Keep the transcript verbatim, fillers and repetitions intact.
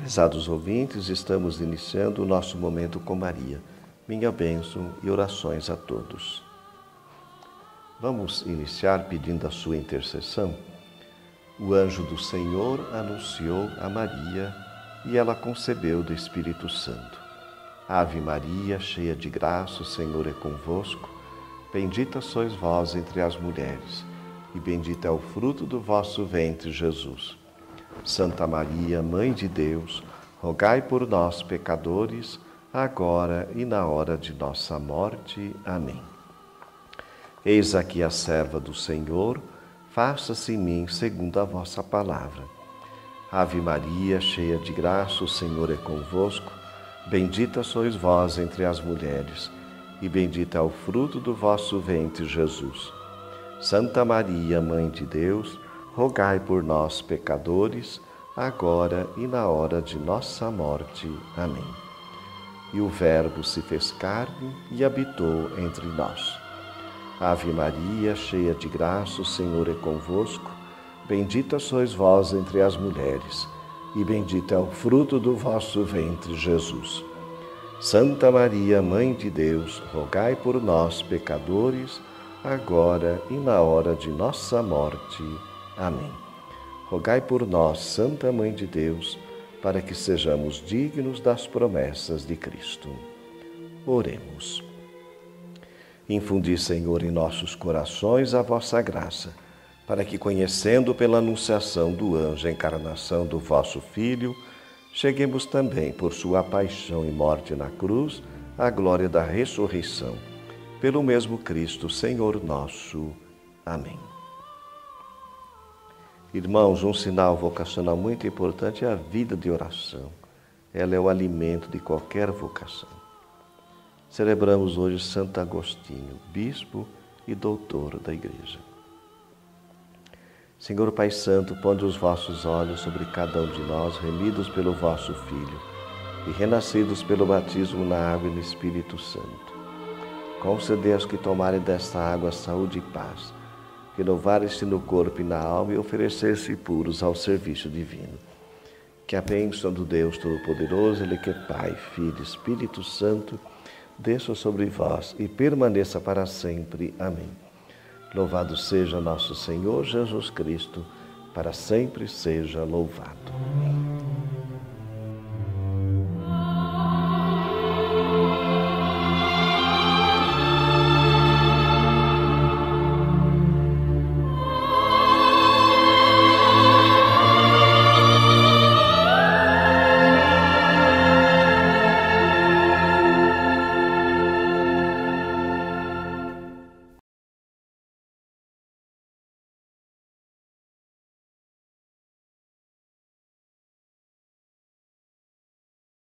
Prezados ouvintes, estamos iniciando o nosso Momento com Maria. Minha bênção e orações a todos. Vamos iniciar pedindo a sua intercessão. O anjo do Senhor anunciou a Maria e ela concebeu do Espírito Santo. Ave Maria, cheia de graça, o Senhor é convosco. Bendita sois vós entre as mulheres, e bendito é o fruto do vosso ventre, Jesus. Santa Maria, Mãe de Deus, rogai por nós, pecadores, agora e na hora de nossa morte. Amém. Eis aqui a serva do Senhor, faça-se em mim segundo a vossa palavra. Ave Maria, cheia de graça, o Senhor é convosco. Bendita sois vós entre as mulheres, e bendito é o fruto do vosso ventre, Jesus. Santa Maria, Mãe de Deus, rogai por nós, pecadores, agora e na hora de nossa morte. Amém. E o Verbo se fez carne e habitou entre nós. Ave Maria, cheia de graça, o Senhor é convosco. Bendita sois vós entre as mulheres, e bendito é o fruto do vosso ventre, Jesus. Santa Maria, Mãe de Deus, rogai por nós, pecadores, agora e na hora de nossa morte. Amém. Rogai por nós, Santa Mãe de Deus, para que sejamos dignos das promessas de Cristo. Oremos. Infundi, Senhor, em nossos corações a vossa graça, para que, conhecendo pela anunciação do anjo a encarnação do vosso Filho, cheguemos também, por sua paixão e morte na cruz, à glória da ressurreição. Pelo mesmo Cristo, Senhor nosso. Amém. Irmãos, um sinal vocacional muito importante é a vida de oração. Ela é o alimento de qualquer vocação. Celebramos hoje Santo Agostinho, bispo e doutor da Igreja. Senhor Pai Santo, ponde os vossos olhos sobre cada um de nós, remidos pelo vosso Filho e renascidos pelo batismo na água e no Espírito Santo. Concedei aos que tomarem desta água saúde e paz, renovarem-se no corpo e na alma e oferecer-se puros ao serviço divino. Que a bênção do Deus Todo-Poderoso, Ele que é Pai, Filho e Espírito Santo, desça sobre vós e permaneça para sempre. Amém. Louvado seja nosso Senhor Jesus Cristo, para sempre seja louvado.